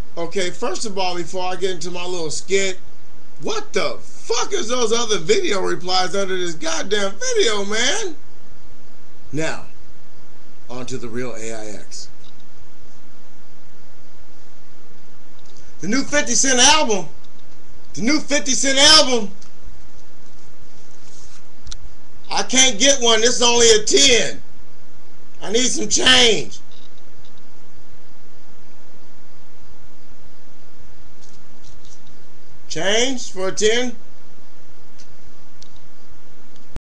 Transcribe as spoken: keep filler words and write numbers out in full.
Okay, first of all, before I get into my little skit, what the fuck is those other video replies under this goddamn video, man? Now, on to the real A I X. The new fifty Cent album, the new fifty Cent album, I can't get one, this is only a ten. I need some change. Change for a ten?